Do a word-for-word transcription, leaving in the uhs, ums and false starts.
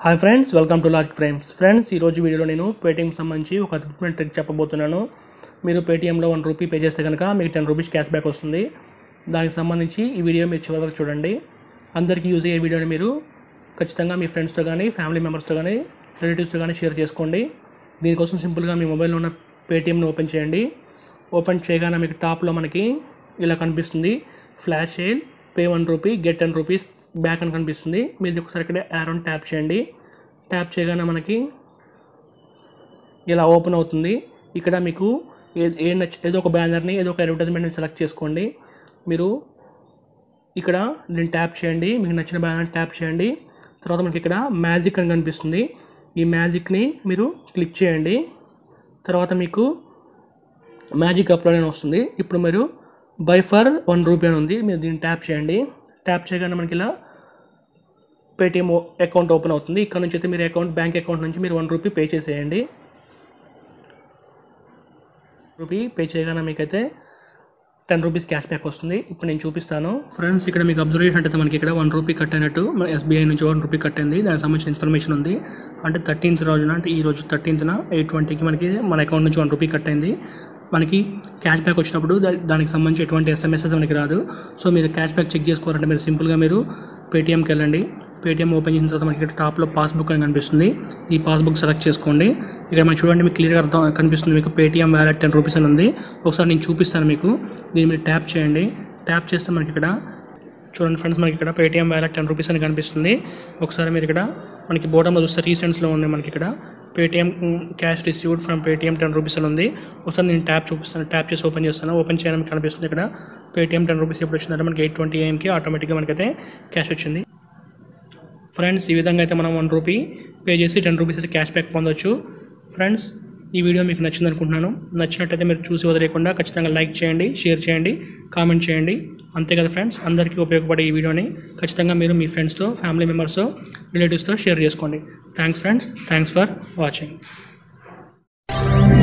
Hi friends, welcome to Large Frames. Friends, ఈరోజు వీడియోలో నేను పేటీఎం సంబంధించి ఒక అద్భుతమైన ట్రిక్ చెప్పబోతున్నాను. మీరు పేటీఎంలో వన్ రూపీ పే చేస్తే కనుక మీకు టెన్ రూపీస్ క్యాష్ బ్యాక్ వస్తుంది. దానికి సంబంధించి ఈ వీడియో మీరు చివరి వరకు చూడండి. అందరికీ యూజ్ అయ్యే వీడియోని మీరు ఖచ్చితంగా మీ ఫ్రెండ్స్తో కానీ ఫ్యామిలీ మెంబర్స్తో కానీ రిలేటివ్స్తో కానీ షేర్ చేసుకోండి. దీనికోసం సింపుల్గా మీ మొబైల్లో ఉన్న పేటీఎంని ఓపెన్ చేయండి. ఓపెన్ చేయగానే మీకు టాప్లో మనకి ఇలా కనిపిస్తుంది, flash sale, pay one rupee get ten rupees back అని కనిపిస్తుంది. మీరు ఒకసారి ఇక్కడ యారోని ట్యాప్ చేయండి. ట్యాప్ చేయగానే మనకి ఇలా ఓపెన్ అవుతుంది. ఇక్కడ మీకు ఏ ఏ నచ్చ ఏదో ఒక బ్యానర్ని ఏదో ఒక అడ్వర్టైజ్మెంట్ని సెలెక్ట్ చేసుకోండి. మీరు ఇక్కడ దీన్ని ట్యాప్ చేయండి, మీకు నచ్చిన బ్యానర్ని ట్యాప్ చేయండి. తర్వాత మనకి ఇక్కడ మ్యాజిక్ అని కనిపిస్తుంది. ఈ మ్యాజిక్ని మీరు క్లిక్ చేయండి. తర్వాత మీకు మ్యాజిక్ అప్లోడ్ అని వస్తుంది. ఇప్పుడు మీరు బై ఫర్ వన్ రూపీ అని ఉంది, మీరు దీన్ని ట్యాప్ చేయండి. ట్యాప్ చేయగానే మనకి ఇలా పేటీఎం అకౌంట్ ఓపెన్ అవుతుంది. ఇక్కడ నుంచి అయితే మీరు అకౌంట్ బ్యాంక్ అకౌంట్ నుంచి మీరు వన్ రూపీ పే చేసేయండి. రూపీ పే చేయగానే మీకైతే టెన్ రూపీస్ క్యాష్ బ్యాక్ వస్తుంది. ఇప్పుడు నేను చూపిస్తాను. ఫ్రెండ్స్, ఇక్కడ మీకు అబ్జర్వేషన్ అంటే మనకి ఇక్కడ వన్ రూపీ కట్ అయినట్టు మన ఎస్బీఐ నుంచి వన్ రూపీ కట్ అయింది. దానికి సంబంధించిన ఇన్ఫర్మేషన్ ఉంది. అంటే థర్టీన్త్ రోజున అంటే ఈ రోజు థర్టీన్త్న ఎయిట్ ట్వంటీకి మనకి మన అకౌంట్ నుంచి వన్ రూపీ కట్ అయింది. మనకి క్యాష్ బ్యాక్ వచ్చినప్పుడు దానికి సంబంధించి ఎటువంటి ఎస్ఎంఎస్ఎస్ మనకి రాదు. సో మీరు క్యాష్ బ్యాక్ చెక్ చేసుకోవాలంటే మీరు సింపుల్గా మీరు పేటీఎంకి వెళ్ళండి. పేటీఎం ఓపెన్ చేసిన తర్వాత మనకి ఇక్కడ టాప్లో పాస్బుక్ అని కనిపిస్తుంది. ఈ పాస్బుక్ సెలెక్ట్ చేసుకోండి. ఇక్కడ మనకి చూడండి, మీకు క్లియర్గా అర్థం కనిపిస్తుంది. మీకు పేటీఎం వ్యాలెట్ టెన్ రూపీస్ అని ఉంది. ఒకసారి నేను చూపిస్తాను మీకు. దీన్ని మీరు ట్యాప్ చేయండి. ట్యాప్ చేస్తే మనకి ఇక్కడ చూడండి ఫ్రెండ్స్, మనకి ఇక్కడ పేటీఎం వ్యాలెట్ టెన్ రూపీస్ అని కనిపిస్తుంది. ఒకసారి మీరు ఇక్కడ మనకి బోటంలో చూస్తే రీసెంట్స్లో ఉంది మనకి ఇక్కడ Paytm cash received from Paytm ten rupees అని ఉంది. ఒకసారి నేను ట్యాప్ చూపిస్తాను. ట్యాప్ చేసి ఓపెన్ చేస్తాను. ఓపెన్ చేయడానికి కనిపిస్తుంది ఇక్కడ పేటీఎం టెన్ రూపీస్ ఎప్పుడు వచ్చిందంటే మనకి ఎయిట్ ట్వంటీ ఏఎంకి ఆటోమేటిక్గా మనకైతే క్యాష్ వచ్చింది. ఫ్రెండ్స్, ఈ విధంగా అయితే మనం వన్ రూపీ పే చేసి టెన్ రూపీస్ అయితే క్యాష్ బ్యాక్ పొందవచ్చు. ఫ్రెండ్స్, ఈ వీడియో మీకు నచ్చింది అనుకుంటున్నాను. నచ్చినట్టయితే మీరు చూసి వదిలేకుండా ఖచ్చితంగా లైక్ చేయండి, షేర్ చేయండి, కామెంట్ చేయండి. అంతే కదా ఫ్రెండ్స్, అందరికీ ఉపయోగపడే ఈ వీడియోని ఖచ్చితంగా మీరు మీ ఫ్రెండ్స్తో ఫ్యామిలీ మెంబర్స్తో రిలేటివ్స్తో షేర్ చేసుకోండి. Thanks friends, thanks for watching.